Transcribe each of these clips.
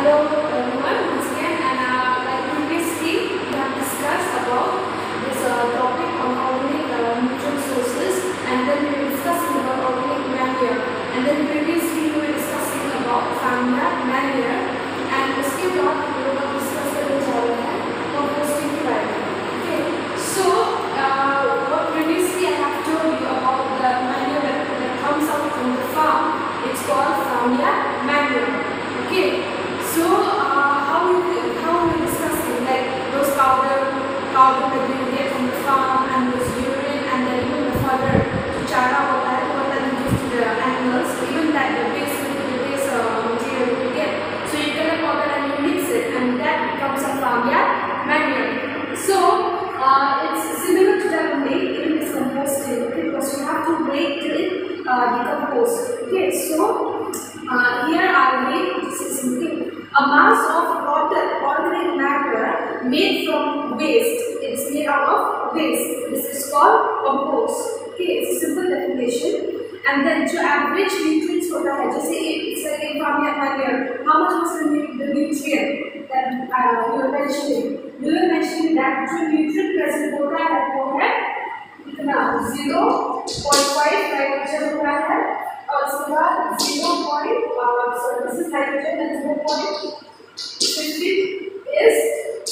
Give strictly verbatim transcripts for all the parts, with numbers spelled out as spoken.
hello everyone once again, and uh, like previously we have discussed about this uh, topic on organic uh, nutrient sources, and then we were discussing about organic manure, and then previously we were discussing about farmyard manure, and उसके बाद हम लोग अब discuss करने जा रहे हैं composting के बारे में. Okay, so uh, what previously I have told you about the manure that, that comes out from the farm, it's called farmyard manure. Okay, so uh, how we how we discussing like those powder powder that we get from the farm and those urine and then even the further chara hota hai what that we give to the animals, so even that the base the base uh, material we get, so you collect all that and you mix it and that becomes a farmyard manure. So uh, it's similar to that only in this composting, okay, because you have to wait till it uh, decompose. Okay, so Uh, here are we discussing a mass of water organic matter made from waste. It is made out of waste. This is called compost. Okay, it's a simple definition. And then जो average nutrients होता है, जैसे it's like in farmyard manure, how much was the, the nutrient that uh, you were mentioning? You were mentioning that जो nutrient present होता है वो है कितना zero point five nitrogen होता है. और उसके बाद zero point so this is nitrogen and zero point fifteen is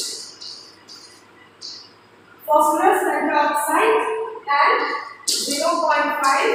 phosphorus dioxide and zero point five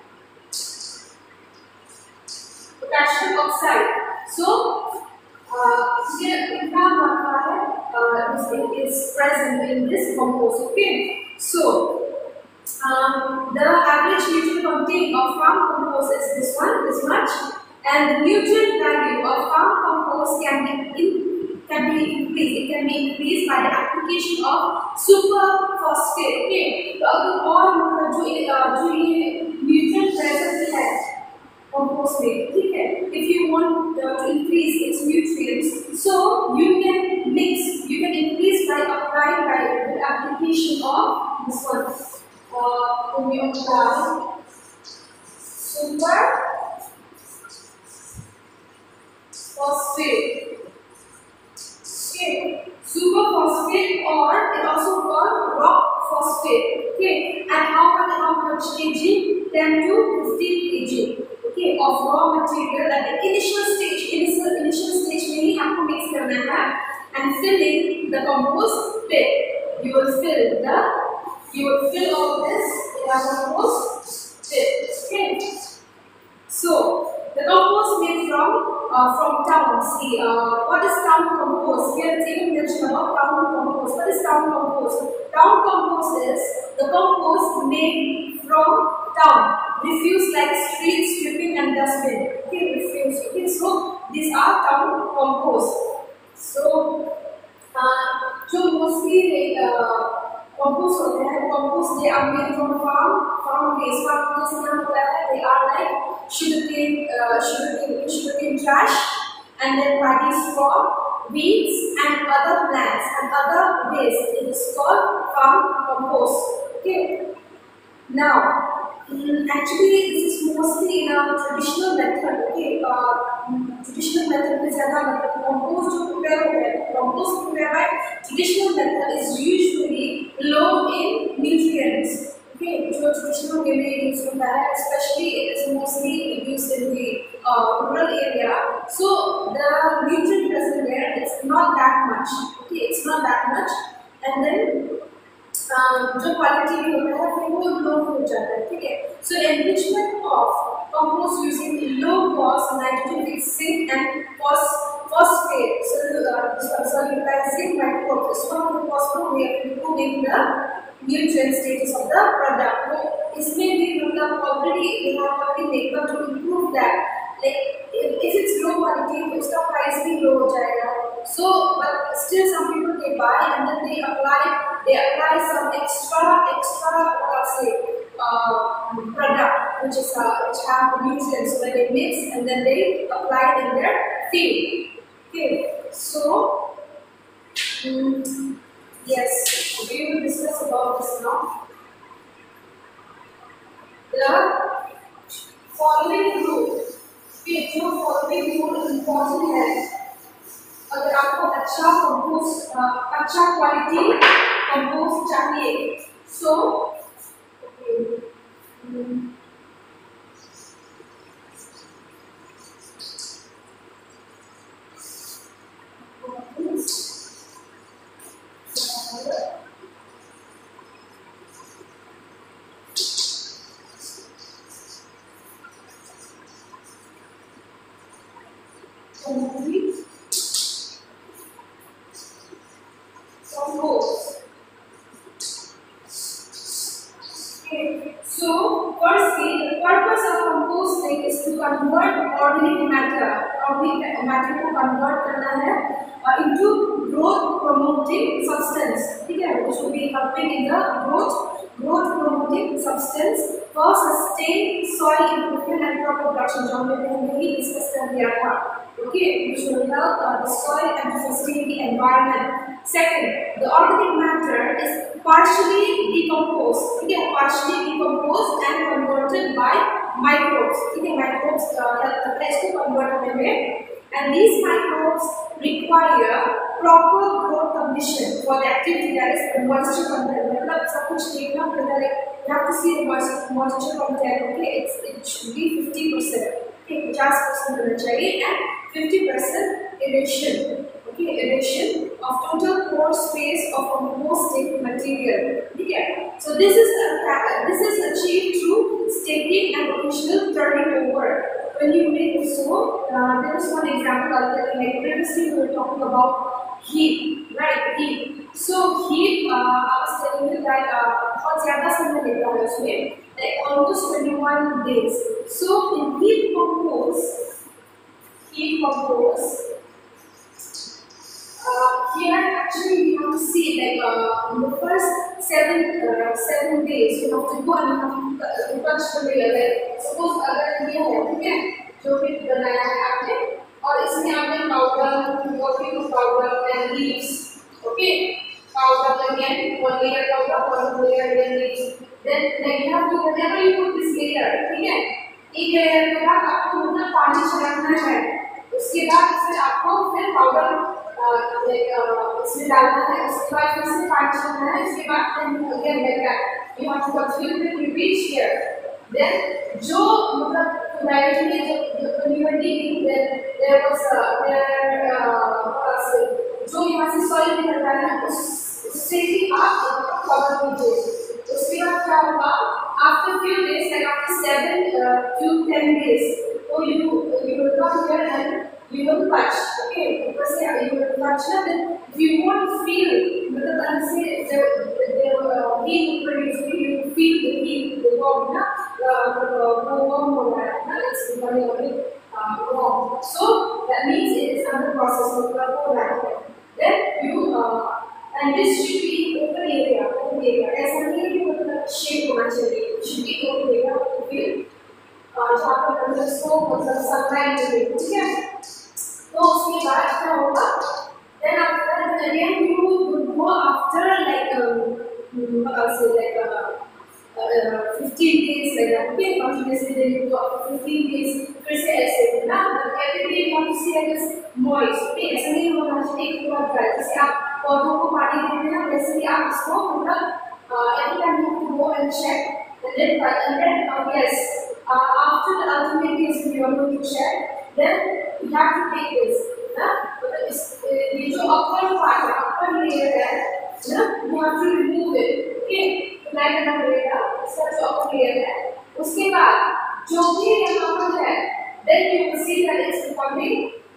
potassium oxide. So here कितना मात्रा है is present in this compost. Okay, so Um, the average nutrient content of farm compost is this one, this much, and the nutrient value of farm compost can be in, can be increased. It can be increased by the application of super phosphate. Okay, तो अगर और जो जो ये nutrient present है compost में, ठीक है, if you want uh, to increase its nutrients, so you can mix, you can increase by applying by the application of this one. Uh, when you apply super phosphate, okay, super phosphate, or it also called rock phosphate. Okay, and how much how much kg? ten to fifteen kg. Okay, of raw material at the initial stage. Initial initial stage में ही आपको mix करना है and filling the compost pit. You will fill the You will fill all this in a compost pit. Okay. So the compost made from uh, from town. See, uh, what is town compost? Here it's even mentioned about town compost. What is town compost? Town compost is the compost made from town. Refuse like street sweeping and dustbin. Okay, refuse. Okay, so these are town compost. So, uh, so mostly uh, compost होते हैं. Compost they are made from farm farm waste. Farm waste क्या होता है? They are like sugarcane, uh, sugarcane, sugarcane trash, and then paddy straw, weeds, and other plants and other waste. It is called farm compost. Okay. Now, um, actually, this is mostly in a traditional method. Okay. Uh, traditional method में ज़्यादा मतलब compost जो prepare होता है, compost prepare by traditional method is usually low in nutrients. Okay, जो traditional way में use होता है, especially it is mostly used in the uh, rural area. So the nutrient present there, it's not that much. Okay, it's not that much, and then जो quality भी होता है फिर वो लो हो जाता है. ठीक है, so enrichment of compost using low cost nitrogen fixing and phosphate so uh, solubilizing microbes is one of the possible way of improving the nutrient status of the product. तो इसमें भी मतलब already we have already made up to improve that. Like if, if it's low quality तो उसका price भी low हो जाएगा. So but still some people they buy and then they apply they apply some extra extra uh, say uh, product which is uh, which have nutrients when they mix and then they apply it in their field. Okay, so um, yes, we will discuss about this now. The following rule, okay, जो following rule important है अच्छा quality compost चाहिए. So compost. Okay. So, firstly, the purpose of composting is to convert organic matter, organic matter को convert करना है uh, into growth promoting substance. ठीक है, which will be helping in the growth growth promoting substance for sustained soil improvement and crop production. जो हमने पहले ही discuss कर दिया था. Okay, which will help uh, the soil and to sustain the environment. Second, the organic matter is partially decomposed. Okay, partially decomposed and converted by microbes. Okay, microbes uh, help the place to convert them. And these microbes require proper growth condition for the activity, that is the moisture content. मतलब सब कुछ देखना पड़ेगा. Like you have to see the moisture moisture content. Okay, it's it should be fifty percent. Okay, fifty percent होना चाहिए and fifty percent aeration. Okay, aeration of total pore space of composting material. Okay, so this is a, this is achieved through staking and occasional turning over. When you make the soap, uh, there is one example of that. Like previously, we were talking about heat, right? Heat. So heat, uh, I was telling you that बहुत ज़्यादा समय लेता है उसमें, like almost twenty-one days. So in heat compose, heat compose. Uh, here actually we have to see like uh, in the first seven uh, seven days you have to go and you have to touch the layer. Like suppose अगर ये है ठीक है जो भी बनाया है आपने और इसमें आपने powder washing powder and leaves. Okay, powder again one layer powder one layer then leaves. Then like you have to whenever you put this layer ठीक है एक लेयर के बाद आपको मतलब पानी छिड़कना है. उसके बाद फिर आपको फिर पाउडर इसमें डालना है. उसके बाद फिर से पानी छिड़कना है. इसके बाद then again like that you have to continue to repeat here. Then जो मतलब खुदाई में जो यूनिवर्सिटी की there was there जो यहाँ से सॉइल निकलता है उस उससे भी आप कवर कीजिए. उसके बाद क्या होगा after few days like after seven uh, to ten days so you you will come here and you will touch. Okay, because yeah, you will touch it and if you want to feel मतलब अंदर से the the heat will produce you will feel the heat the warm ना the warm हो रहा है ना it's becoming a bit warm. So that means it is under process of हो रहा है. Then you uh, and this should be open area, open area. ऐसा नहीं है कि मतलब shape होना चाहिए. It should be open area to feel जहाँ पर मतलब इसको मतलब sunlight मिले. ठीक है. तो उसके बाद क्या होगा? Then after that again you would go after like um, uh, say like uh, uh, fifteen days like that. Okay, continuously then you go after fifteen days. फिर से ऐसे ना every day you have to see like this moist. Okay, ऐसा नहीं होना चाहिए कि बहुत dry. जैसे आप पौधों को पानी देते हैं वैसे ही आप इसको मतलब every time you have to go and check. And then and then uh, yes uh, after the ultimate days you are going to check. Then you have to take this, ना मतलब इस ये जो upper part है, upper layer है, ना you have to remove it. Okay, तो क्या करना पड़ेगा? इसका जो upper layer है, उसके बाद जो भी यहाँ पर है, then you will see that it's becoming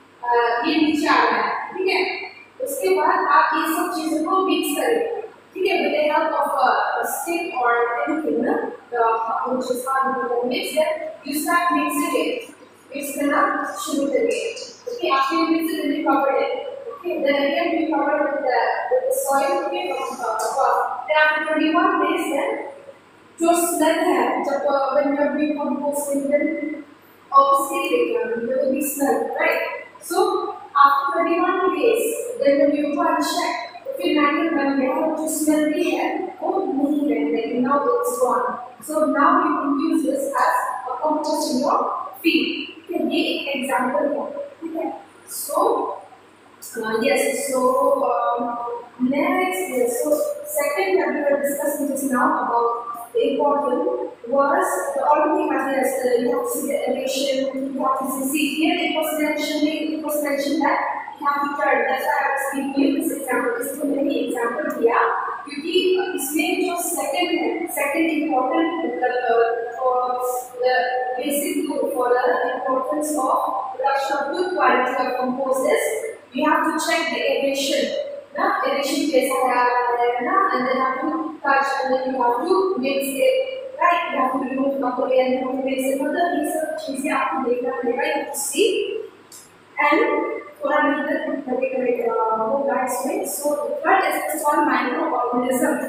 ये नीचे आ रहा है, ठीक है? उसके बाद आप ये सब चीजों को mix करें, ठीक है? With the help of a, a stick or anything, ना, the which is hard to mix it, you start mixing it. Mix करना शुरू करिए. Okay, after you mix it, then you cover it. Okay, then again you cover it with the with the soil. Okay, from above. Then after twenty-one days, then जो smell है जब when you are doing composting, then obviously there will be smell, right? So after twenty-one days, then when you go and check, फिर मैंने बन गया और जो smell भी है वो नहीं रहता है. Now it's gone. So now you can use this as a compost in your field. ये एक एग्जाम्पल है. ठीक है. So yes so Next, yes, so second that we were discussing just now about the important was the organic materials. Uh, you have to see the elevation, you have to see, see here it was mentioned, it was mentioned that you have to turn. That's why I was giving you this example. This is many example here. क्योंकि इसमें जो second है, second important मतलब for the basic for the importance of production of good quality of compost is you have to check the elevation. ना addition कैसा है ना and then have to touch and then you have to mix it right you have to remove couple and you have to mix it मतलब ये सब चीजें आपको देखना पड़ेगा you have to see and थोड़ा मेहनत लगेगा होगा इसमें so the third is it's called microorganism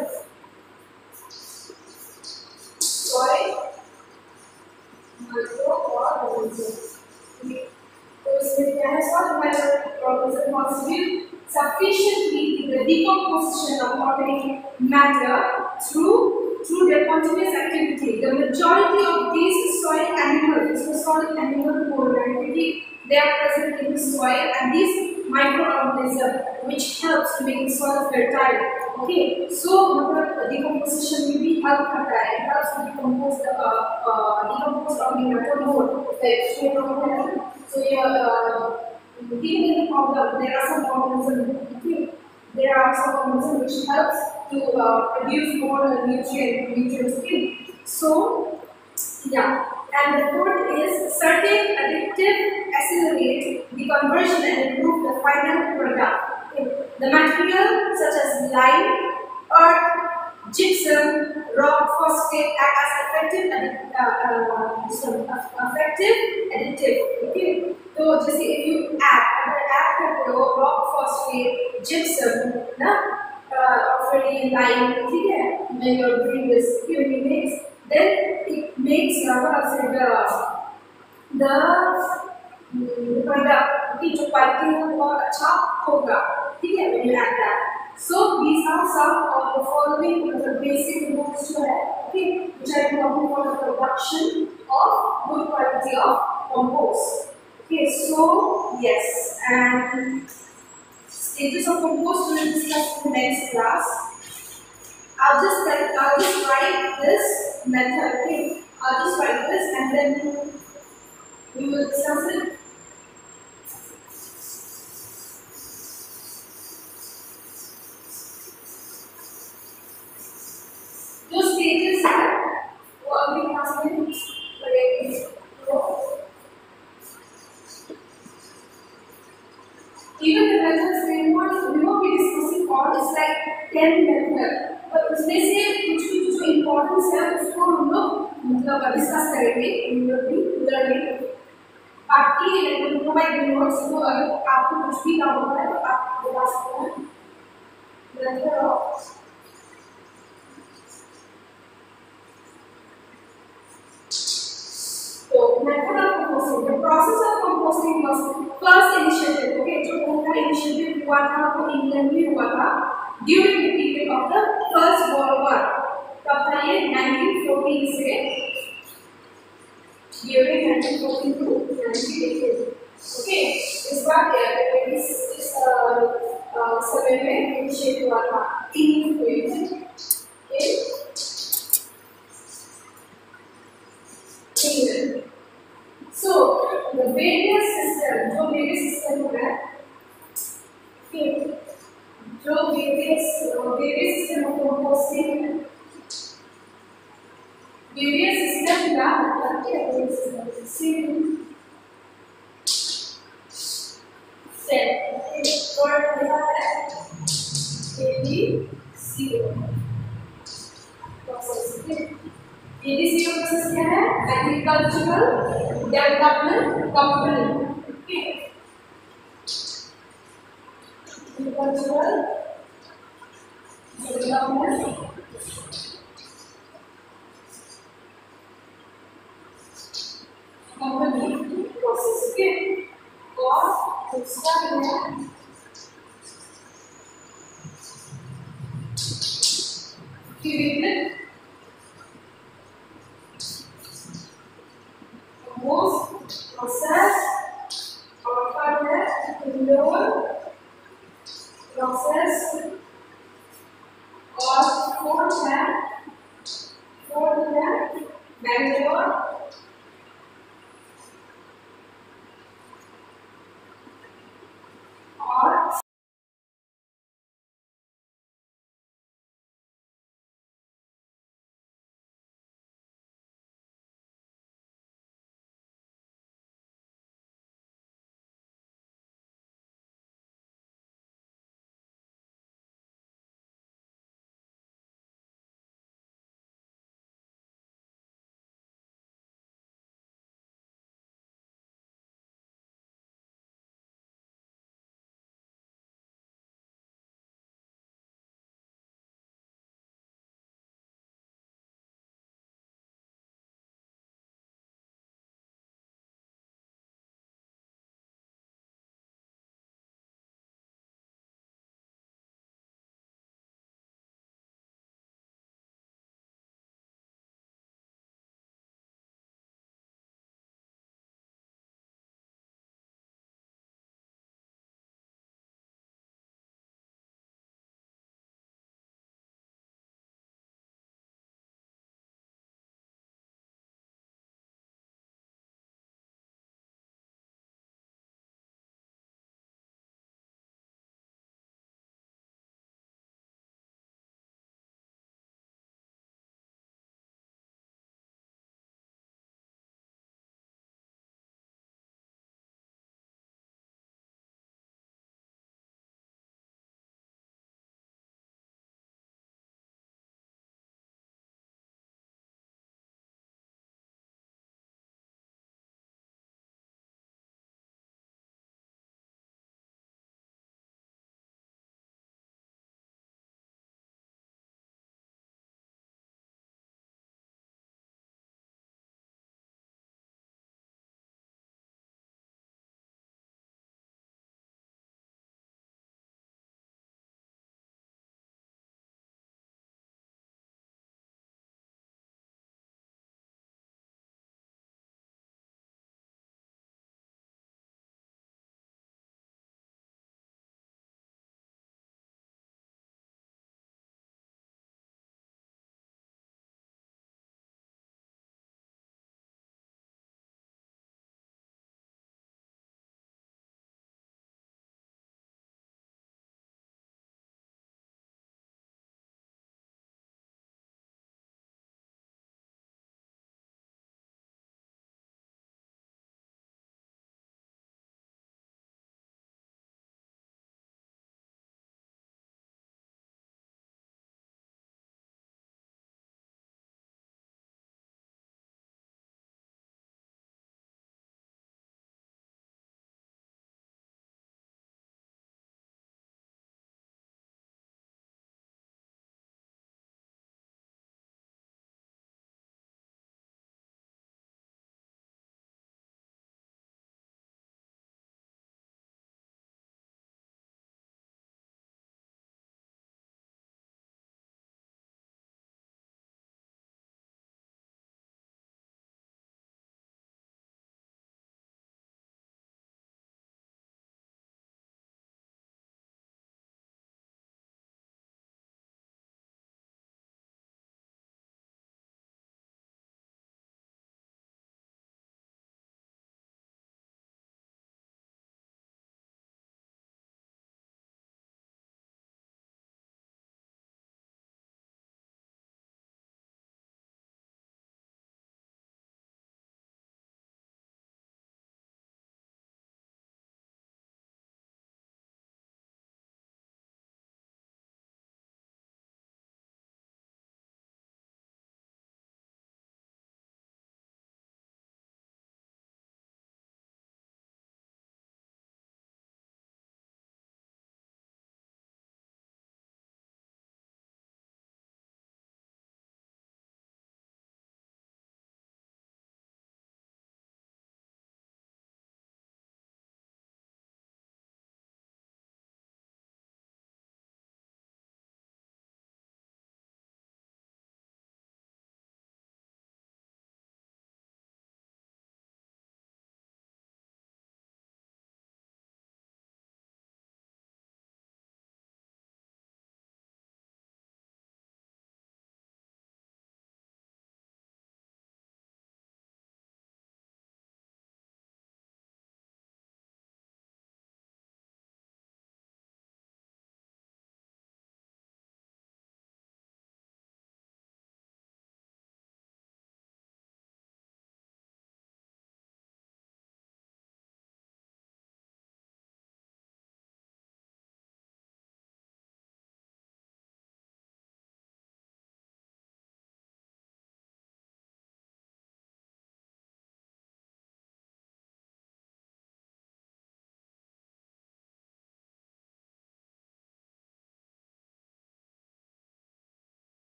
sorry microorganism तो इसमें क्या है sir microorganism contribute sufficiently in the decomposition of organic matter through through their continuous activity. The majority of these soil animals, so soil animal activity, they are present in the soil, and these microorganisms which helps to make the soil fertile. Okay, so मतलब decomposition में भी help करता है. It helps to decompose the uh, uh, decompose organic matter more. So yeah. Uh, Even in the problem, there are some organisms. Okay, there are some organisms which helps to uh, produce more nutrient nutrients. Okay, so yeah, and the fourth is certain additive accelerate the conversion and improve the final product. Okay. The material such as lime, earth, gypsum, rock, phosphate act as effective additive, uh, uh, effective additive. Okay. तो जैसे if you add अगर add करते हो rock phosphate gypsum ना और फिर ये lime ठीक है when you are doing this when you mix then it makes what I say the the product की जो quality है वो अच्छा होगा ठीक है when you add that so these are some of the following the basic rules जो है okay which are important for the production of good quality of compost. Okay, so yes, and stages of compost we will discuss in the next class. I'll just write, I'll just write this method. Okay, I'll just write this and then we will discuss it. जो stages है वो अगली class में करेंगे. Even the methods we won't we won't be discussing all is like ten methods. but उसमें से कुछ भी जो importance है उसको हम लोग मतलब discuss करेंगे in the learning. बाकी like provide notes को अगर आपको कुछ भी डाउट है तो आप बता सकते हैं. Method of So method of composting. The process of composting was first initiated. Okay, जो पहला initiative हुआ था वो इंग्लैंड में हुआ था during the period of the first World War. कब था ये nineteen fourteen से during nineteen fourteen to nineteen eighteen. Okay, इस बार इस इस समय में initiate हुआ था in England. So the various system, जो various system है, okay, जो various various system of composting, various system का मतलब क्या है? System set. Okay, और क्या है? A B C process. Okay. A B C process क्या है? Agricultural Development Company. Okay. Agricultural Development Company process. Okay. और दूसरा है Curated most process or further lower process